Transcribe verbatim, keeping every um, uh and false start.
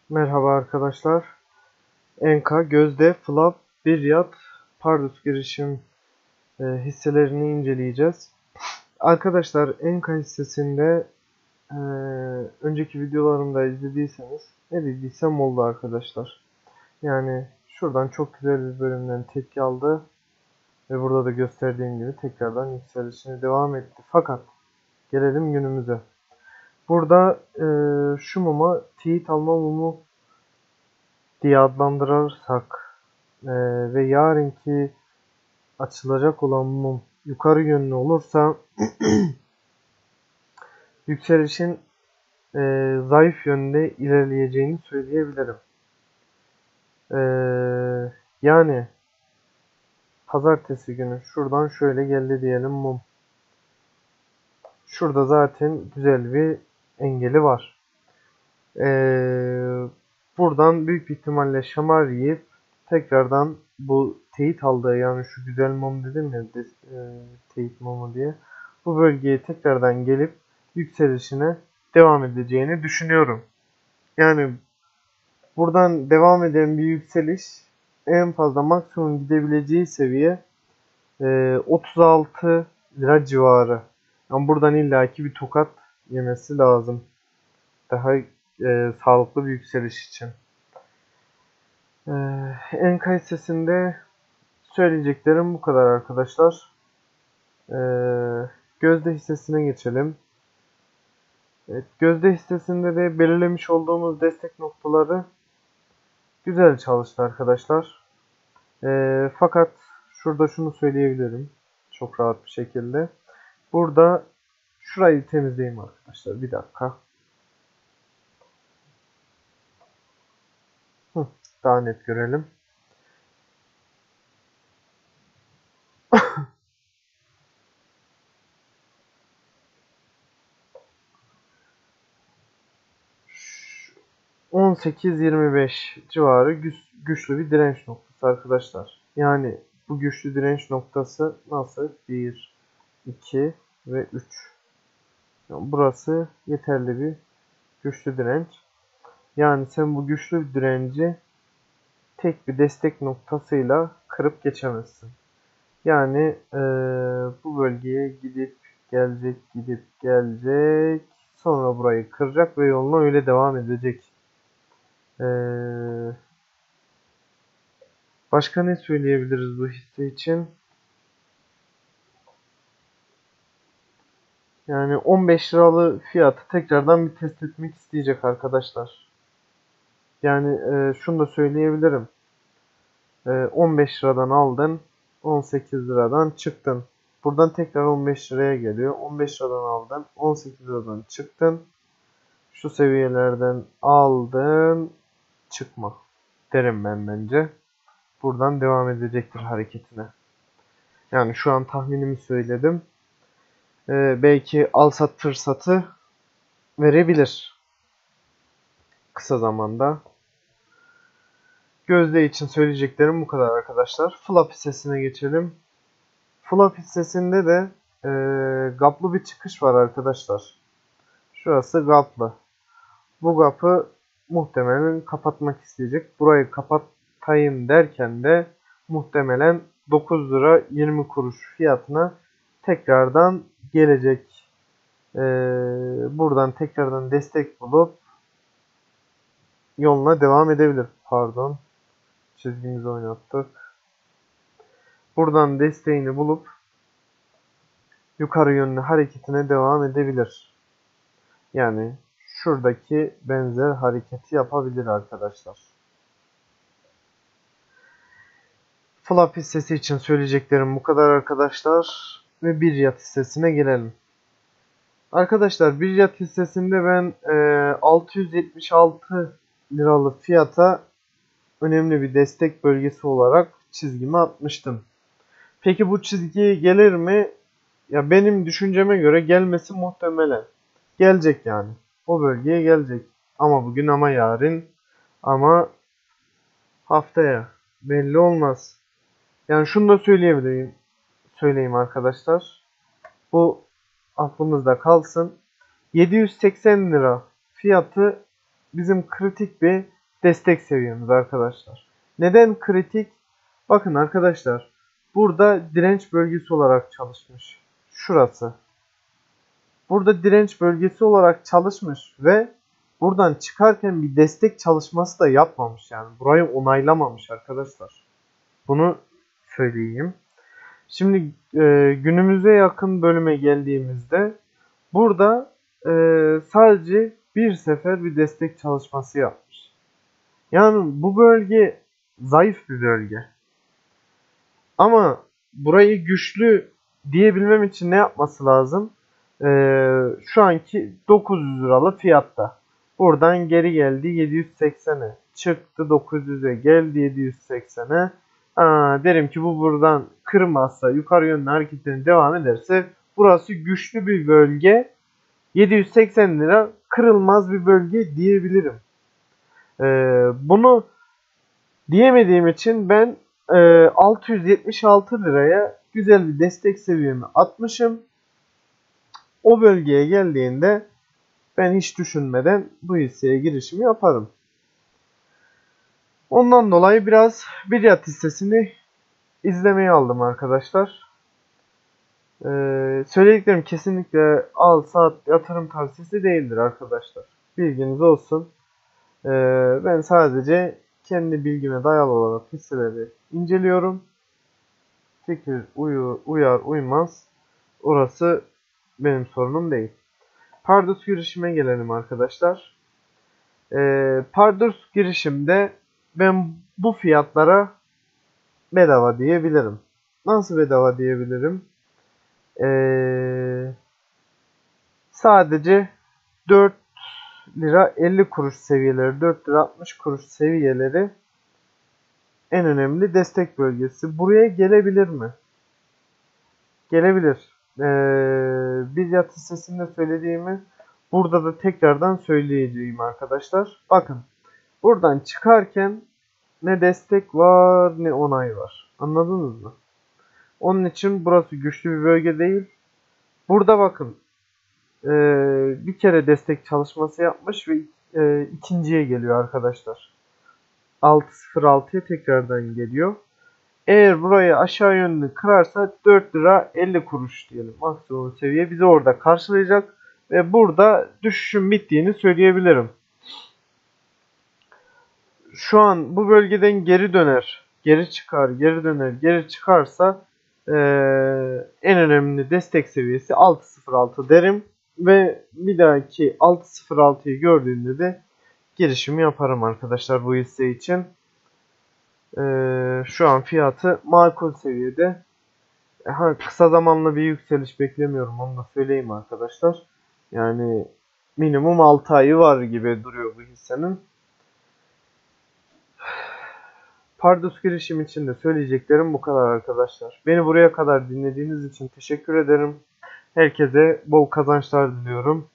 Merhaba arkadaşlar. Enka, Gözde, Flap, Biryat, Pardus girişim e, hisselerini inceleyeceğiz. Arkadaşlar Enka hissesinde e, önceki videolarımda izlediyseniz ne dediysem oldu arkadaşlar. Yani şuradan çok güzel bir bölümden tepki aldı ve burada da gösterdiğim gibi tekrardan yükselişine devam etti. Fakat gelelim günümüze. Burada e, şu muma teyit alma mumu diye adlandırırsak e, ve yarınki açılacak olan mum yukarı yönlü olursa yükselişin e, zayıf yönde ilerleyeceğini söyleyebilirim. E, yani pazartesi günü şuradan şöyle geldi diyelim mum. Şurada zaten güzel bir engeli var. E, buradan büyük bir ihtimalle şamar yiyip tekrardan bu teyit aldığı, yani şu güzel mum dedim ya, e, teyit mumu diye, bu bölgeye tekrardan gelip yükselişine devam edeceğini düşünüyorum. Yani buradan devam eden bir yükseliş, en fazla maksimum gidebileceği seviye e, otuz altı lira civarı. Yani buradan illaki bir tokat yemesi lazım. Daha e, sağlıklı bir yükseliş için. E, Enka hissesinde söyleyeceklerim bu kadar arkadaşlar. E, Gözde hissesine geçelim. Evet, Gözde hissesinde de belirlemiş olduğumuz destek noktaları güzel çalıştı arkadaşlar. E, fakat şurada şunu söyleyebilirim çok rahat bir şekilde. Burada şurayı temizleyeyim arkadaşlar. Bir dakika. Hı, daha net görelim. on sekiz yirmi beş civarı güçlü bir direnç noktası arkadaşlar. Yani bu güçlü direnç noktası nasıl? bir, iki ve üç. Yani burası yeterli bir güçlü direnç. Yani sen bu güçlü direnci tek bir destek noktasıyla kırıp geçemezsin. Yani ee, bu bölgeye gidip gelecek, gidip gelecek. Sonra burayı kıracak ve yoluna öyle devam edecek. Ee, başka ne söyleyebiliriz bu hisse için? Yani on beş liralı fiyatı tekrardan bir test etmek isteyecek arkadaşlar. Yani e, şunu da söyleyebilirim. E, on beş liradan aldın, on sekiz liradan çıktın. Buradan tekrar on beş liraya geliyor. on beş liradan aldın, on sekiz liradan çıktın. Şu seviyelerden aldın, çıkma derim ben bence. Buradan devam edecektir hareketine. Yani şu an tahminimi söyledim. Ee, belki al sat fırsatı verebilir kısa zamanda. Gözde için söyleyeceklerim bu kadar arkadaşlar. Flap hissesine geçelim. Flap hissesinde de e, gaplı bir çıkış var arkadaşlar. Şurası gaplı. Bu gapı muhtemelen kapatmak isteyecek. Burayı kapatayım derken de muhtemelen dokuz lira yirmi kuruş fiyatına tekrardan gelecek. Ee, buradan tekrardan destek bulup yoluna devam edebilir. Pardon. Çizgimizi oynattık. Buradan desteğini bulup yukarı yönlü hareketine devam edebilir. Yani şuradaki benzer hareketi yapabilir arkadaşlar. Flap hissesi için söyleyeceklerim bu kadar arkadaşlar. Ve Biryat hissesine gelelim. Arkadaşlar Biryat hissesinde ben e, altı yüz yetmiş altı liralık fiyata önemli bir destek bölgesi olarak çizgimi atmıştım. Peki bu çizgiye gelir mi? Ya benim düşünceme göre gelmesi muhtemelen. Gelecek yani. O bölgeye gelecek. Ama bugün, ama yarın, ama haftaya. Belli olmaz. Yani şunu da söyleyebilirim. Söyleyeyim arkadaşlar. Bu aklımızda kalsın. yedi yüz seksen lira fiyatı bizim kritik bir destek seviyemiz arkadaşlar. Neden kritik? Bakın arkadaşlar, burada direnç bölgesi olarak çalışmış. Şurası. Burada direnç bölgesi olarak çalışmış ve buradan çıkarken bir destek çalışması da yapmamış yani. Burayı onaylamamış arkadaşlar. Bunu söyleyeyim. Şimdi e, günümüze yakın bölüme geldiğimizde burada e, sadece bir sefer bir destek çalışması yapmış. Yani bu bölge zayıf bir bölge. Ama burayı güçlü diyebilmem için ne yapması lazım? Ee, şu anki dokuz yüz liralık fiyatta. Buradan geri geldi yedi yüz seksene. Çıktı dokuz yüze, geldi yedi yüz seksene. Aa, derim ki bu buradan kırmazsa, yukarı yönlü hareketine devam ederse burası güçlü bir bölge. yedi yüz seksen lira kırılmaz bir bölge diyebilirim. Ee, bunu diyemediğim için ben e, altı yüz yetmiş altı liraya güzel bir destek seviyemi atmışım. O bölgeye geldiğinde ben hiç düşünmeden bu hisseye girişimi yaparım. Ondan dolayı biraz Biryat hissesini izlemeye aldım arkadaşlar. Ee, söylediklerim kesinlikle al sat yatırım tavsiyesi değildir arkadaşlar. Bilginiz olsun. Ee, ben sadece kendi bilgime dayalı olarak hisseleri inceliyorum. Fikir uyur, uyar uymaz orası benim sorunum değil. Pardus girişime gelelim arkadaşlar. Ee, Pardus girişimde ben bu fiyatlara bedava diyebilirim. Nasıl bedava diyebilirim? Ee, sadece dört lira elli kuruş seviyeleri, dört lira altmış kuruş seviyeleri en önemli destek bölgesi. Buraya gelebilir mi? Gelebilir. Ee, Biryat hissesinde söylediğimi burada da tekrardan söyleyeceğim arkadaşlar. Bakın. Buradan çıkarken ne destek var ne onay var. Anladınız mı? Onun için burası güçlü bir bölge değil. Burada bakın. Ee, bir kere destek çalışması yapmış ve e, ikinciye geliyor arkadaşlar. altı sıfır altıya tekrardan geliyor. Eğer burayı aşağı yönlü kırarsa dört lira elli kuruş diyelim. Maksimum seviye bizi orada karşılayacak. Ve burada düşüşün bittiğini söyleyebilirim. Şu an bu bölgeden geri döner. Geri çıkar, geri döner, geri çıkarsa ee, en önemli destek seviyesi altı sıfır altı derim. Ve bir dahaki altı sıfır altıyı gördüğümde de girişimi yaparım arkadaşlar bu hisse için. Ee, şu an fiyatı makul seviyede. Ha, kısa zamanlı bir yükseliş beklemiyorum, onu da söyleyeyim arkadaşlar. Yani minimum altı ayı var gibi duruyor bu hissenin. Pardus girişim için de söyleyeceklerim bu kadar arkadaşlar. Beni buraya kadar dinlediğiniz için teşekkür ederim. Herkese bol kazançlar diliyorum.